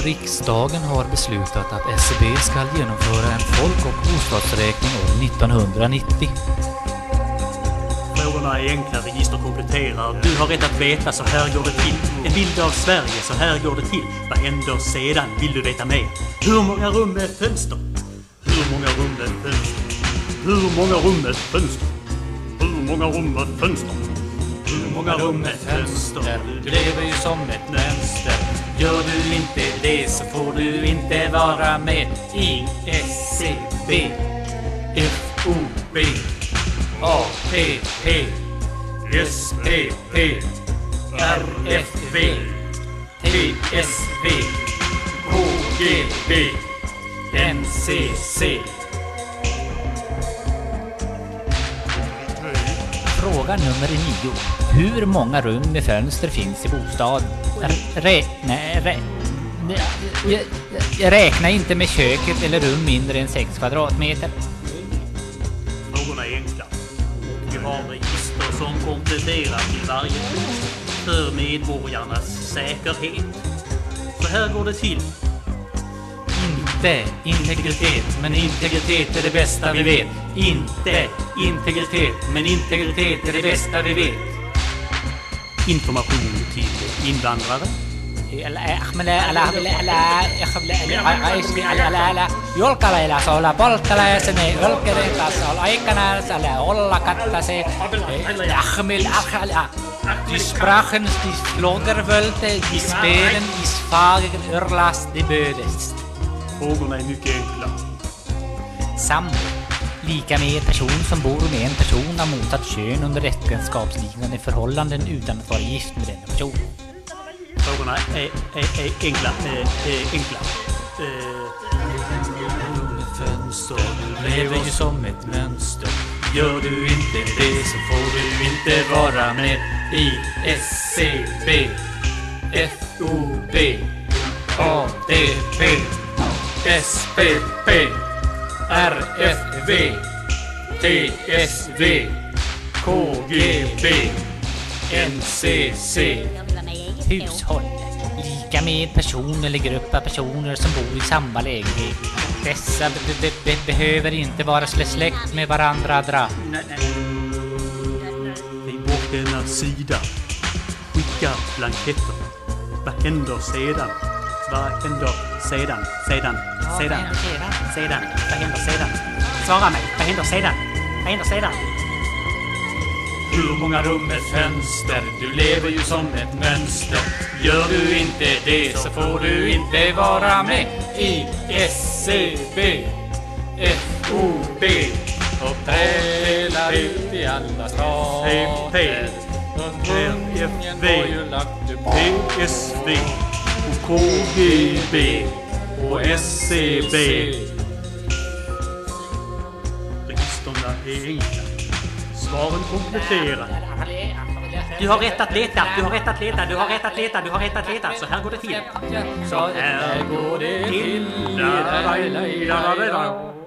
Riksdagen har beslutat att SCB ska genomföra en folk- och bostadsräkning år 1990. Frågorna är enkla, register kompletterar. Du har rätt att veta, så här går det till. En bild av Sverige, så här går det till. Vad händer sedan? Vill du veta mer? Hur många rum med fönster? Hur många rum med fönster? Hur många rum med fönster? Hur många rum med fönster? Hur många rum med fönster? Du lever ju som ett mönster. Gör du inte det så får du inte vara med i SCB, FOB, APP, SPP, RFV, TSV, KGB, NCC. Fråga nummer 9. Hur många rum med fönster finns i bostaden? Räkna inte med köket eller rum mindre än 6 kvadratmeter. Frågorna är enkla. Vi har register som kompletterar till varje pris för medborgarnas säkerhet. Så här går det till. Inte integritet, men integritet är det bästa vi vet. Inte integritet, men integritet är det bästa vi vet. Information till invandrare. Julkalailassa olla polttalaisene, ylkerehtassa olla aikanäisellä olla kattase. Die sprachen, die Floggerwölte, die Spelen, die Sfagen, Örlas, die Bödes. Frågorna är mycket enkla. Sambo, lika med person som bor med en person av motsatt kön under äktenskapsliknande förhållanden utan att vara gift med denna person. Frågorna är enkla. Fönster, du lever ju som ett mönster. Gör du inte det så får du inte vara med i SCB, FOB, ADP, SPP, RFV, TSV, KGB, NCC. Hushåll, lika med person eller grupp av personer som bor i samma lägenhet. Dessa behöver inte vara släkt med varandra. Nej. Lägg bort denna sida. Skicka blanketter. Vad händer sedan? Vad händer sedan? Vad händer sedan? Svara mig. Vad händer sedan? Hur många rum med fönster? Du lever ju som ett mönster. Gör du inte det så får du inte vara med i SCB, FOB och prälar ut i alla stater. RFV, TSV och KGB och SCB. Registerna är enkla. Svaren kompletterar. Du har rätt att leta. Så här går det till.